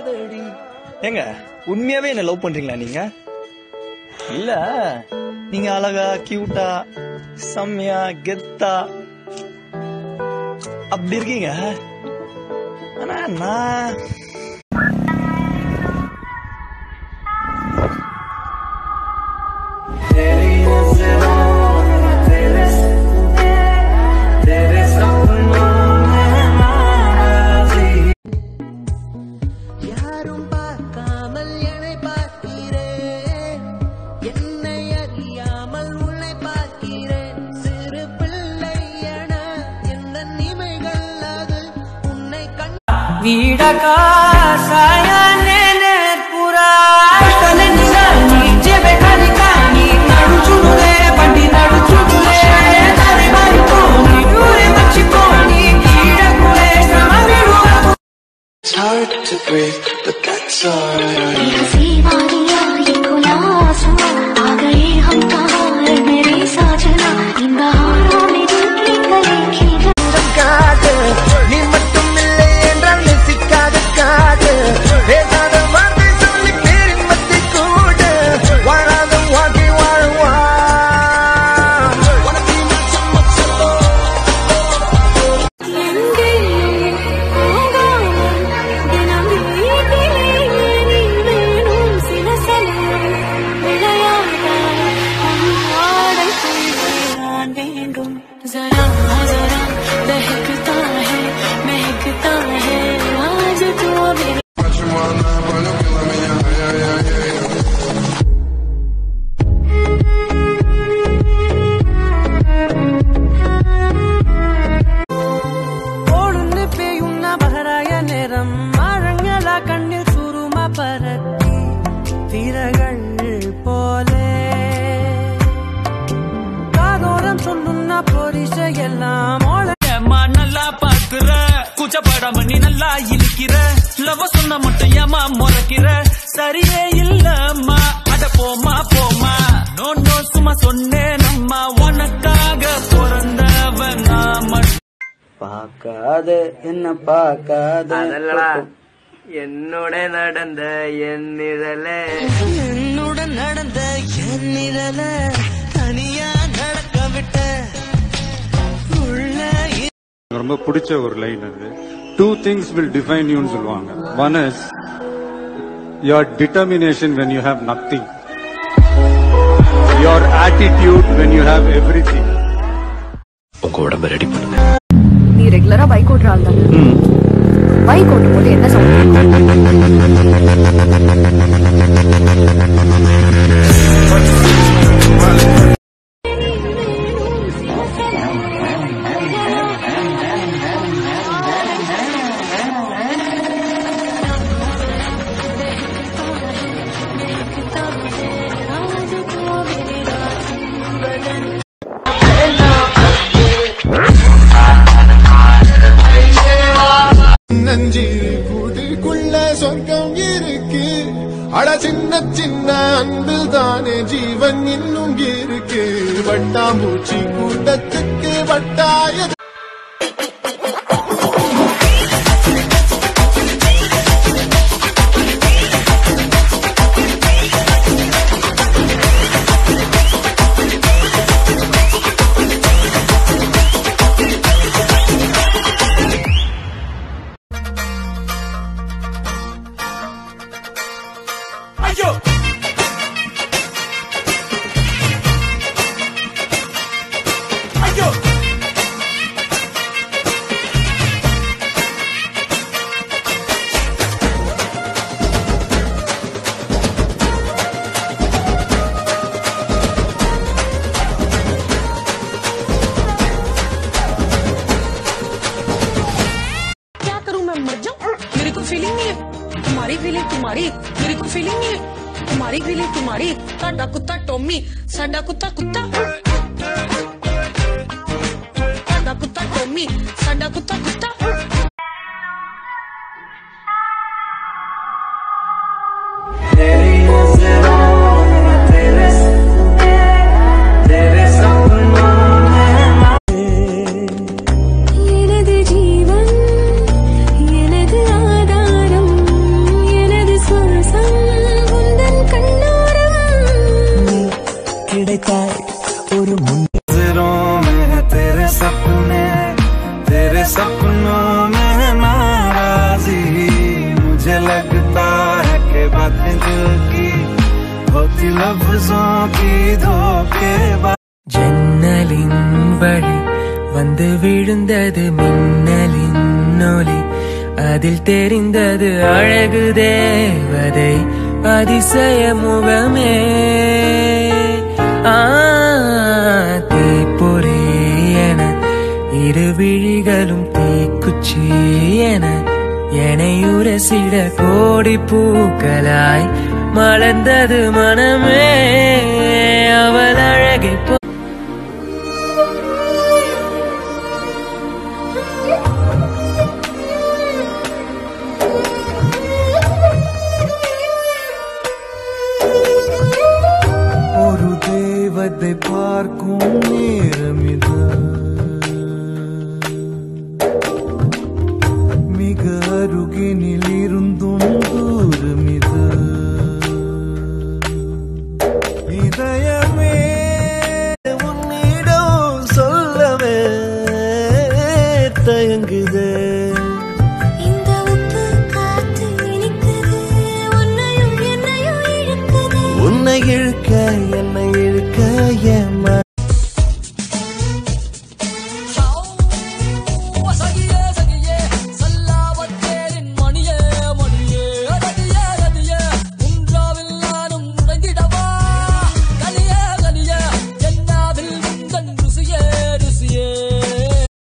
ஏங்க உண்மையாவே என்ன லவ் பண்றீங்களா நீங்க? இல்ல நீங்க அழகா கியூட்டா செம்மையா கெத்தா அப்படி இருக்கீங்க. ஆனா நான் வீடகா சாயானே நேர்புரா கலனில நீச்சே பெகாரி காணி நடுச்சுடுலே பண்டி நடுச்சுடுலே தாரி மாரி கோனி ஊரே மச்சி கோனி கீழகுலே சமவிடுவா. It's hard to breathe, but that's alright. हंसी वादियाँ ये खुलासा आ गए हम कहाँ है मेरे साजना इन बहारों में दिल की गली की நீ மட்டும் இல்லை என்றால் நேசிக்காத காது பேசாத வார்த்தை சொல்லி பேரின்பத்தை கூட வாழாத வாழ்க்கை வாழ்வா. கண்ணில் சுருமா பரத்தி திரகள் போலே காதோரம் சொல்லுன்னா பொரிச எல்லாம் நல்லா பார்க்கிற கூச்சப்படாம நீ நல்லா இழுக்கிற லவ் சொன்ன மட்டும் ஏமா முறைக்கிற சரியே இல்லம்மா அட போமா போமா நோ நோ சும்மா சொன்னேன் நம்ம உனக்காக பிறந்தவன் நாம. பார்க்காத என்ன பார்க்காத என்னோட நடந்த என் நிழல என்னுடன் நடந்த என் நிழல தனியா நடக்க விட்ட உள்ள. ரொம்ப பிடிச்ச ஒரு லைன் அது. 2 things will define you ன்னு சொல்லுவாங்க. One is your determination when you have nothing, your attitude when you have everything. உங்க உடம்ப ரெடி பண்ணுங்க. நீ ரெகுலரா பைக் ஓட்டுற ஆள் தானே? பைக் ஓட்டும் போது என்ன சவுண்ட்? கூட்டுக்குள்ள சொர்க்கம் இருக்கு அட சின்ன சின்ன அன்பில் தானே ஜீவன் இன்னும் இருக்கு வட்டாம்பூச்சி கூட்டத்துக்கு வட்டாய साडा कुत्ता टॉमी साडा कुत्ता कुत्ता साडा कुत्ता टॉमी साडा कुत्ता कुत्ता எனது ஜீவன் எனது ஆதாரம் ஜன்னலின் வழி வந்து விழுந்தது மின்னலின் ஒளி, அதில் தெரிந்தது அழகு தேவதை அதிசய முகமே. தீப்பொறி என இரு விழிகளும் தீக்குச்சி என எனையுரசிட கோடி பூக்களாய் மலர்ந்தது மனமே. அவள் அழகை ஒரு தேவதை பார்க்கும் நேரம் இது, மிக அருகினில் இருந்தும் தூரம் இது. இதயமே உன்னிடம் சொல்லவே தயங்குதே. இந்த உப்பு காத்து இனிக்குது, உன்னையும் என்னையும் இழுக்குது. உன்னை இழுக்க என்னை